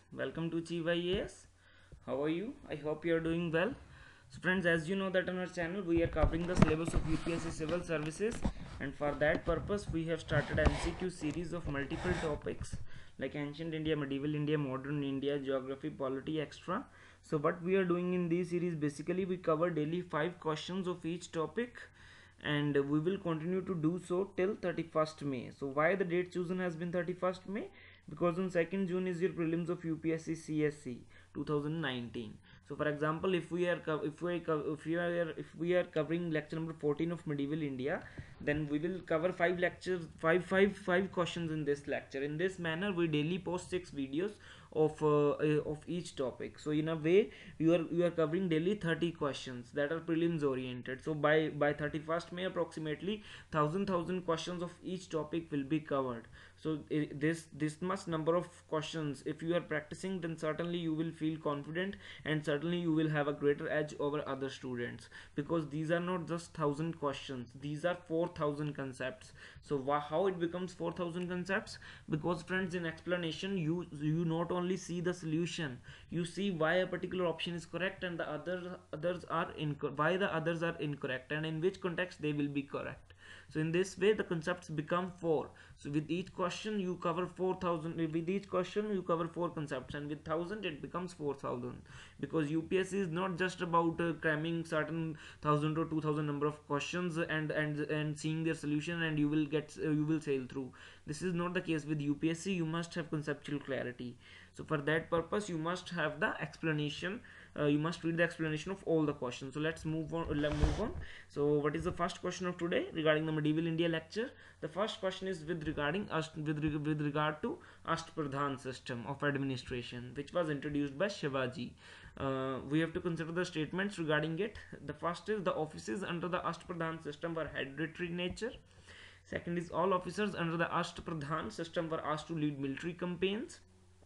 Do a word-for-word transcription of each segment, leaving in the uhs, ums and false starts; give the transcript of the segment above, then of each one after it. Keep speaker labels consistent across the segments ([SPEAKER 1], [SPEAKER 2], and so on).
[SPEAKER 1] Welcome to Chiva I A S. How are you? I hope you are doing well. So friends, as you know that on our channel we are covering the syllabus of U P S C Civil Services, and for that purpose we have started M C Q series of multiple topics like ancient India, medieval India, modern India, geography, polity, extra. So what we are doing in this series, basically we cover daily five questions of each topic, and we will continue to do so till thirty-first May. So why the date chosen has been thirty-first May? Because on second June is your prelims of U P S C C S C twenty nineteen. So for example, if we are if we are if we are if we are covering lecture number fourteen of medieval India, then we will cover five lectures five five five questions in this lecture. In this manner we daily post six videos of uh, uh, of each topic. So in a way you are you are covering daily thirty questions that are prelims oriented. So by by thirty-first May approximately thousand thousand questions of each topic will be covered. So i- this this much number of questions, if you are practicing, then certainly you will feel confident, and certainly you will have a greater edge over other students, because these are not just one thousand questions, these are four thousand concepts. So wha- how it becomes four thousand concepts? Because friends, in explanation you you not only see the solution, you see why a particular option is correct and the other others are inco- why the others are incorrect, and in which context they will be correct. So in this way the concepts become four. So with each question you cover four thousand, with each question you cover four concepts, and with one thousand it becomes four thousand, because U P S C is not just about uh, cramming certain one thousand or two thousand number of questions and and and seeing their solution and you will get uh, you will sail through. This is not the case with U P S C. You must have conceptual clarity. So for that purpose you must have the explanation, uh, you must read the explanation of all the questions. So let's move on let move on So what is the first question of today regarding the medieval India lecture? The first question is with regarding Asht, with, reg- with regard to Ashtpradhan system of administration, which was introduced by Shivaji. Uh, we have to consider the statements regarding it. The first is the offices under the Ashtpradhan system were hereditary in nature. Second is all officers under the Ashtpradhan system were asked to lead military campaigns.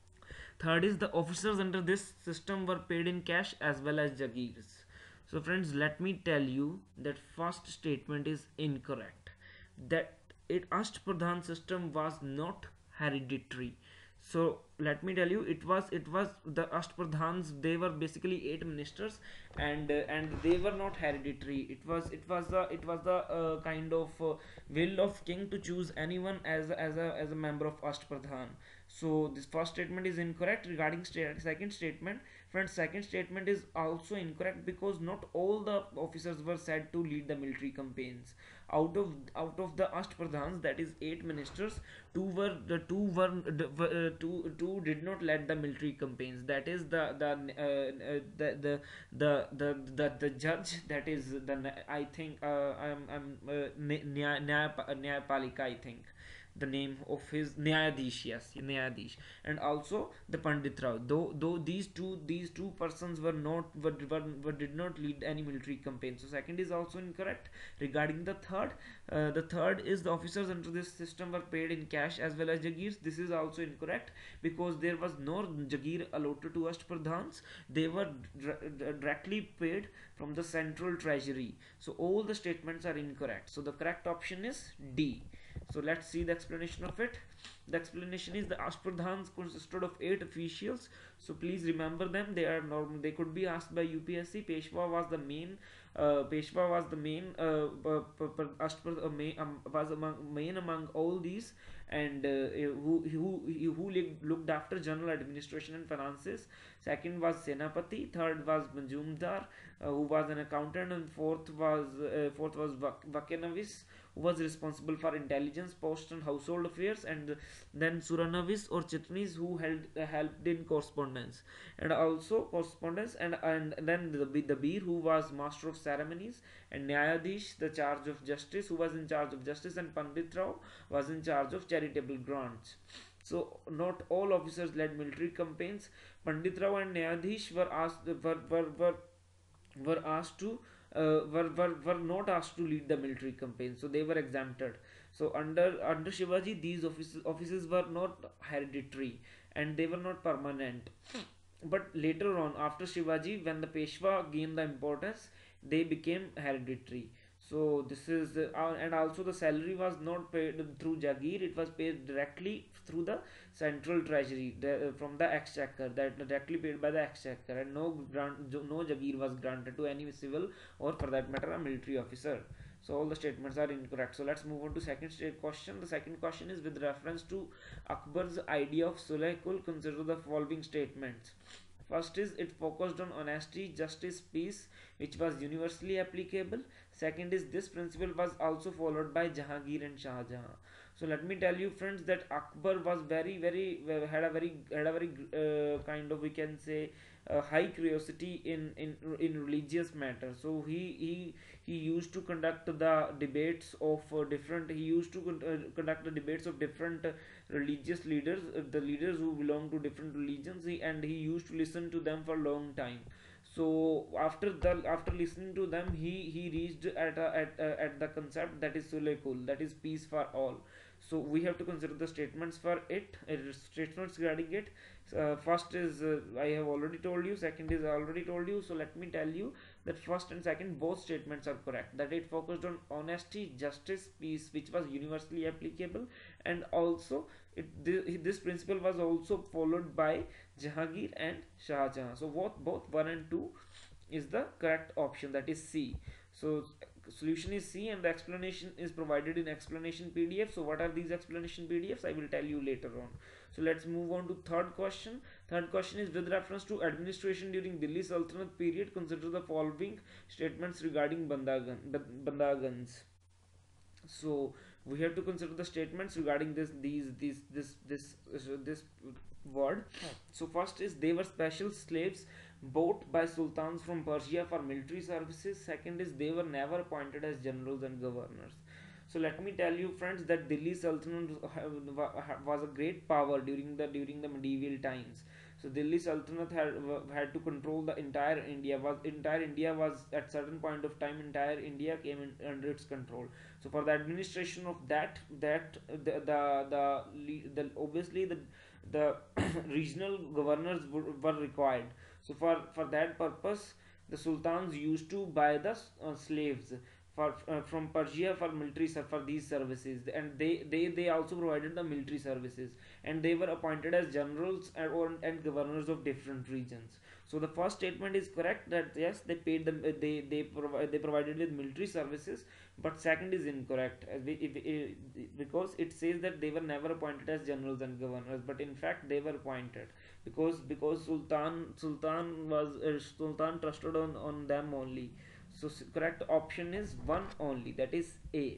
[SPEAKER 1] Third is the officers under this system were paid in cash as well as jagirs. So friends, let me tell you that first statement is incorrect. That it Ashtpradhan system was not hereditary. So let me tell you, it was it was the Ashtpradhans. They were basically eight ministers, and uh, and they were not hereditary. It was it was the it was the uh, kind of uh, will of king to choose anyone as a, as a as a member of Ashtpradhan. So this first statement is incorrect. Regarding sta- second statement, friends, second statement is also incorrect, because not all the officers were said to lead the military campaigns. Out of out of the Ashtpradhans, that is eight ministers, two were the two were uh, two two did not lead the military campaigns. That is the the uh, uh, the, the the the the the judge, that is the I think uh, I'm I'm uh, Nyaya Nyayapalika, I think the name of his Nyayadish, yes, Nyayadish, and also the Pandit Rao. Though though these two these two persons were not were, were, were did not lead any military campaign. So second is also incorrect. Regarding the third, uh, the third is the officers under this system were paid in cash as well as jagirs. This is also incorrect, because there was no jagir allotted to Ashtpradhans. They were directly paid from the central treasury. So all the statements are incorrect. So the correct option is D. So let's see the explanation of it. The explanation is the Ashpradhans consisted of eight officials. So please remember them. They are normal. They could be asked by U P S C. Peshwa was the main. Uh, Peshwa was the main. Uh, Ashpradhan uh, main, um, was among main among all these, and uh, who who who looked after general administration and finances. Second was Senapati. Third was Manjumdar, uh, who was an accountant, and fourth was uh, fourth was Vakanavis, who was responsible for intelligence, post and household affairs, and then Suranavis or Chitnis, who held uh, helped in correspondence and also correspondence, and and then the the Beer, who was master of ceremonies, and Nyayadish, the charge of justice, who was in charge of justice, and Pandit Rao was in charge of charitable grants. So not all officers led military campaigns. Pandit Rao and Nyayadish were asked were were, were were asked to uh, were, were were not asked to lead the military campaign, so they were exempted. So under under Shivaji, these offices offices were not hereditary and they were not permanent. But later on, after Shivaji, when the Peshwa gained the importance, they became hereditary. So this is uh, and also the salary was not paid through Jagir; it was paid directly through the central treasury, the, uh, from the exchequer, that directly paid by the exchequer, and no grant, no jagir was granted to any civil or for that matter a military officer. So all the statements are incorrect. So let's move on to second question. The second question is with reference to Akbar's idea of Sulh Kul, consider the following statements. First is it focused on honesty, justice, peace, which was universally applicable. Second is this principle was also followed by Jahangir and Shah Jahan. So let me tell you, friends, that Akbar was very, very had a very had a very uh, kind of, we can say, uh, high curiosity in in in religious matters. So he he he used to conduct the debates of uh, different. He used to con- uh, conduct the debates of different uh, religious leaders, uh, the leaders who belong to different religions, he, and he used to listen to them for a long time. So after the after listening to them, he he reached at a, at uh, at the concept that is Sulh Kul, that is peace for all. So we have to consider the statements for it, uh, statements regarding it. Uh, first is uh, I have already told you. Second is I already told you. So let me tell you that first and second both statements are correct. That it focused on honesty, justice, peace, which was universally applicable, and also it this principle was also followed by Jahangir and Shah Jahan. So both both one and two is the correct option. That is C. So solution is C, and the explanation is provided in explanation P D F. So what are these explanation P D Fs? I will tell you later on. So let's move on to third question. Third question is with reference to administration during Delhi Sultanate period, consider the following statements regarding Bandagan, Bandagans. So we have to consider the statements regarding this these these this this this, this word. So first is they were special slaves bought by sultans from Persia for military services. Second is they were never appointed as generals and governors. So let me tell you, friends, that Delhi Sultanate was a great power during the during the medieval times. So Delhi Sultanate had had to control the entire India. Was entire India was at certain point of time, entire India came in, under its control. So for the administration of that that the the the, the obviously the the regional governors were, were required. So for for that purpose, the sultans used to buy the uh, slaves for uh, from Persia for military for these services, and they, they they also provided the military services, and they were appointed as generals and, or, and governors of different regions. So the first statement is correct, that yes, they paid them, they they provide they provided with military services, but second is incorrect, as we, if, if, because it says that they were never appointed as generals and governors, but in fact they were appointed because because sultan sultan was uh, sultan trusted on on them only. So correct option is one only, that is A.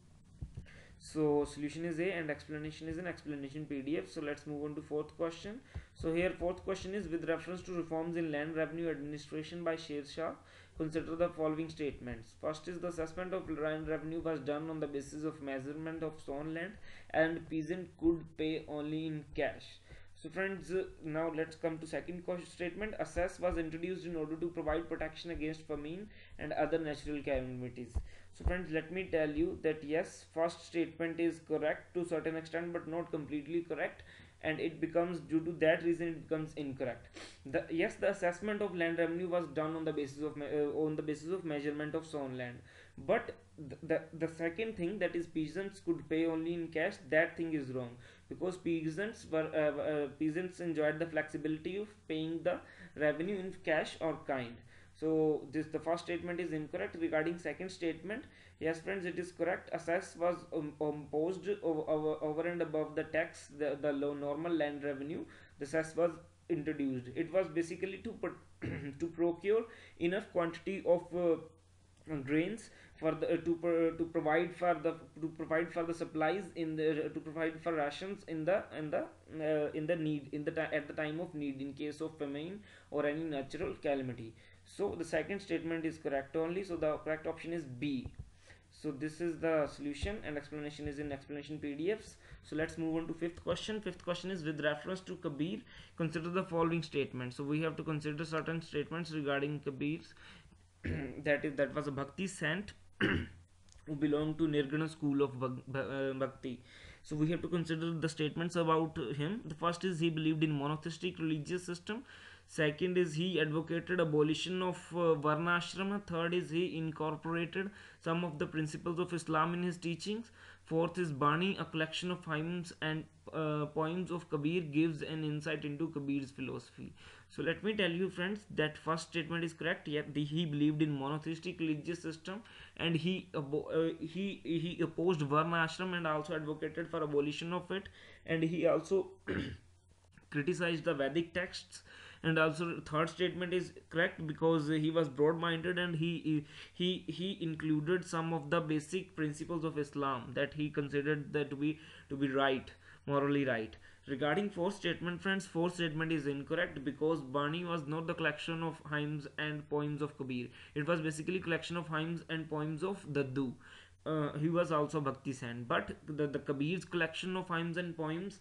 [SPEAKER 1] So solution is A and explanation is an explanation P D F. So let's move on to fourth question. So here fourth question is with reference to reforms in land revenue administration by Sher Shah, consider the following statements. First is the assessment of land revenue was done on the basis of measurement of sown land, and peasant could pay only in cash. So friends, uh, now let's come to second question statement. Assess was introduced in order to provide protection against famine and other natural calamities. So friends, let me tell you that yes, first statement is correct to certain extent, but not completely correct, and it becomes, due to that reason, it becomes incorrect. The yes, the assessment of land revenue was done on the basis of uh, on the basis of measurement of sown land, but the, the the second thing, that is peasants could pay only in cash, that thing is wrong, because peasants were uh, uh, peasants enjoyed the flexibility of paying the revenue in cash or kind. So this the first statement is incorrect. Regarding second statement, yes friends, it is correct. Assess was um, imposed over, over, over and above the tax, the, the low normal land revenue. The cess was introduced. It was basically to put to procure enough quantity of uh, grains for the uh, to uh, to provide for the to provide for the supplies in the uh, to provide for rations in the in the uh, in the need in the at the time of need, in case of famine or any natural calamity. So the second statement is correct only, so the correct option is B. So this is the solution, and explanation is in explanation P D Fs. So let's move on to fifth question. Fifth question is with reference to Kabir, consider the following statement. So we have to consider certain statements regarding Kabir's that is that was a Bhakti saint who belonged to Nirguna school of Bhakti. So we have to consider the statements about him. The first is he believed in monotheistic religious system. Second is he advocated abolition of uh, Varna Ashrama. Third is he incorporated some of the principles of Islam in his teachings. Fourth is Bani, a collection of hymns and uh, poems of Kabir, gives an insight into Kabir's philosophy. So let me tell you, friends, that first statement is correct. Yet the, he believed in monotheistic religious system, and he abo- uh, he he opposed Varna ashram and also advocated for abolition of it, and he also criticized the Vedic texts. And also third statement is correct because he was broad minded, and he he he included some of the basic principles of Islam that he considered that to be to be right, morally right. Regarding fourth statement, friends, fourth statement is incorrect because Bani was not the collection of hymns and poems of Kabir. It was basically collection of hymns and poems of Daddu. Uh, he was also Bhakti Sant, but the, the Kabir's collection of hymns and poems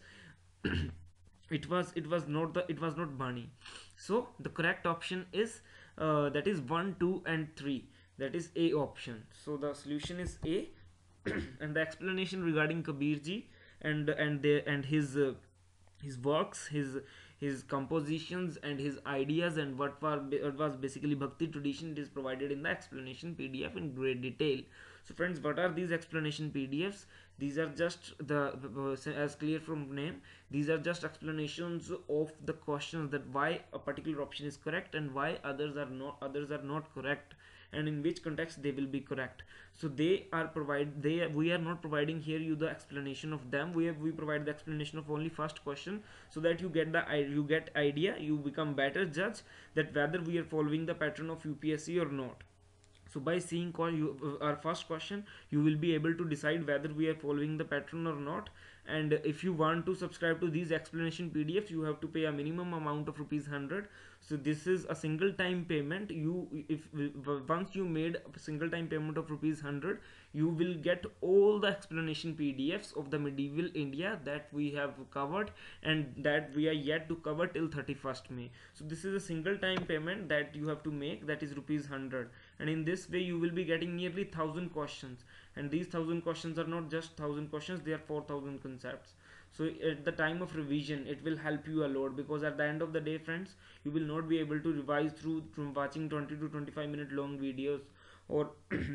[SPEAKER 1] it was it was not the it was not Bani. So the correct option is uh, that is one, two, and three. That is A option. So the solution is A. And the explanation regarding Kabirji and and the and his uh, his works, his his compositions and his ideas, and what, were, what was basically Bhakti tradition, it is provided in the explanation P D F in great detail. So friends, what are these explanation P D Fs? These are just the, as clear from name, these are just explanations of the questions, that why a particular option is correct and why others are not others are not correct, and in which context they will be correct. So they are provide they we are not providing here you the explanation of them. We have we provide the explanation of only first question, so that you get the you get idea, you become better judge that whether we are following the pattern of U P S C or not. So by seeing you, our first question, you will be able to decide whether we are following the pattern or not. And if you want to subscribe to these explanation P D Fs, you have to pay a minimum amount of rupees one hundred. So this is a single time payment. You if once you made a single time payment of rupees one hundred, you will get all the explanation P D Fs of the medieval India that we have covered and that we are yet to cover till thirty-first May. So this is a single time payment that you have to make, that is rupees one hundred. And in this way you will be getting nearly one thousand questions, and these one thousand questions are not just one thousand questions, they are four thousand concepts. So at the time of revision it will help you a lot, because at the end of the day, friends, you will not be able to revise through from watching twenty to twenty-five minute long videos, or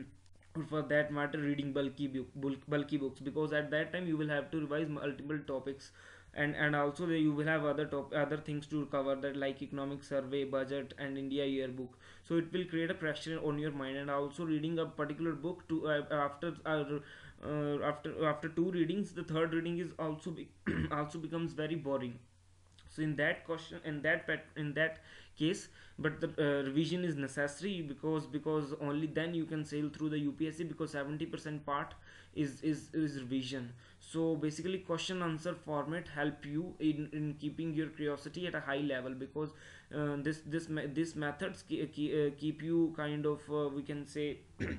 [SPEAKER 1] or for that matter reading bulky book, bulky books, because at that time you will have to revise multiple topics, and and also you will have other top other things to cover, that like economic survey, budget, and India yearbook. So it will create a pressure on your mind. And also reading a particular book to uh, after uh, uh, after after two readings, the third reading is also be also becomes very boring. So in that question, in that pet in that case, but the uh, revision is necessary, because because only then you can sail through the U P S C, because seventy percent part is is is revision. So basically question answer format help you in in keeping your curiosity at a high level, because uh, this this this methods keep, keep you kind of uh, we can say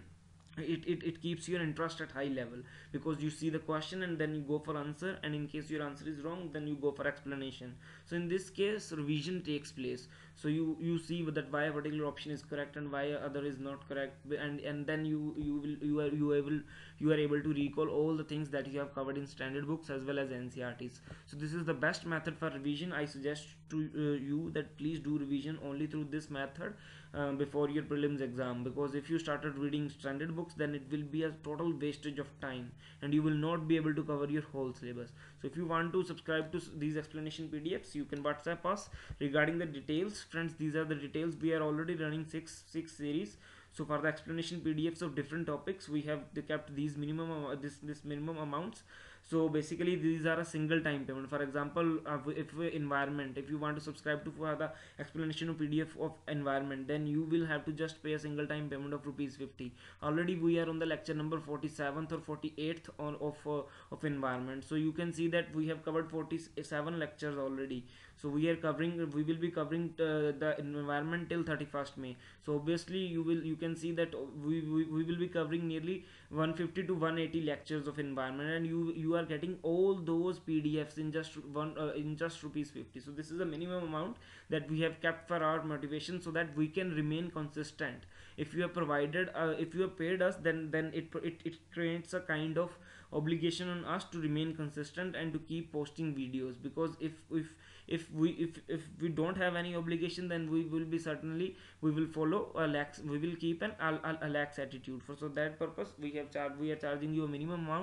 [SPEAKER 1] it, it, it keeps your interest at high level, because you see the question and then you go for answer, and in case your answer is wrong, then you go for explanation. So in this case revision takes place. So you you see that why a particular option is correct and why other is not correct, and and then you you will you are you able you are able to recall all the things that you have covered in standard books as well as N C R Ts. So this is the best method for revision. I suggest to uh, you that please do revision only through this method uh, before your prelims exam, because if you started reading standard books, then it will be a total wastage of time and you will not be able to cover your whole syllabus. So if you want to subscribe to these explanation P D Fs, you can WhatsApp us regarding the details. Friends, these are the details. We are already running six six series. So for the explanation P D Fs of different topics, we have kept these minimum uh, this this minimum amounts. So basically these are a single time payment. For example, uh, if environment, if you want to subscribe to for the explanation of P D F of environment, then you will have to just pay a single time payment of rupees fifty. Already we are on the lecture number forty-seventh or forty-eighth on of uh, of environment. So you can see that we have covered forty-seven lectures already. So we are covering we will be covering uh, the environment till thirty-first May. So obviously you will you can see that we, we, we will be covering nearly one hundred fifty to one hundred eighty lectures of environment, and you you are getting all those P D Fs in just one uh, in just rupees fifty. So this is a minimum amount that we have kept for our motivation, so that we can remain consistent. If you have provided uh, if you have paid us, then then it, it it creates a kind of obligation on us to remain consistent and to keep posting videos, because if if if we if if we don't have any obligation, then we will be certainly we will follow a lax we will keep an a, a, a lax attitude. For so that purpose we have charged we are charging you a minimum amount,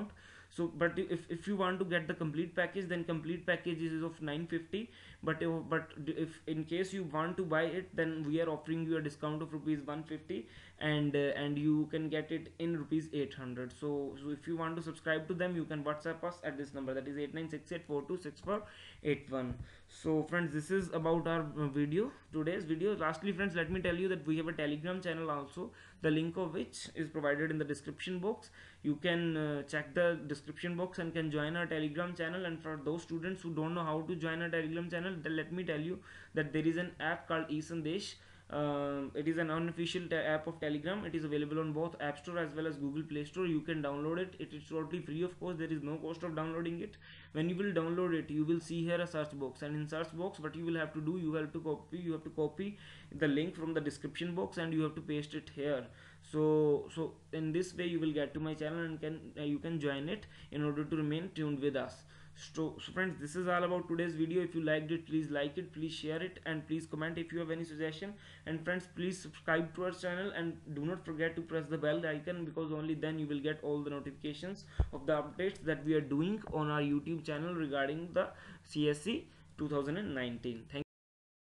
[SPEAKER 1] So but if, if you want to get the complete package, then complete package is of nine fifty. But if, but if in case you want to buy it, then we are offering you a discount of rupees one fifty, and uh, and you can get it in rupees eight hundred. So, so if you want to subscribe to them, you can WhatsApp us at this number, that is eight nine six eight four two six four eight one. So friends, this is about our uh, video, today's video. Lastly friends, let me tell you that we have a Telegram channel also, the link of which is provided in the description box. You can uh, check the description box and can join our Telegram channel. And for those students who don't know how to join our Telegram channel, then let me tell you that there is an app called eSandesh. Uh, it is an unofficial app of Telegram. It is available on both App Store as well as Google Play Store. You can download it. It is totally free of course. There is no cost of downloading it. When you will download it, you will see here a search box, and in search box what you will have to do, you have to copy you have to copy the link from the description box, and you have to paste it here. So so in this way you will get to my channel, and can uh, you can join it in order to remain tuned with us. So, so friends, this is all about today's video. If you liked it, please like it, please share it, and please comment if you have any suggestion. And friends, please subscribe to our channel, and do not forget to press the bell icon, because only then you will get all the notifications of the updates that we are doing on our YouTube channel regarding the C S C two thousand nineteen. Thank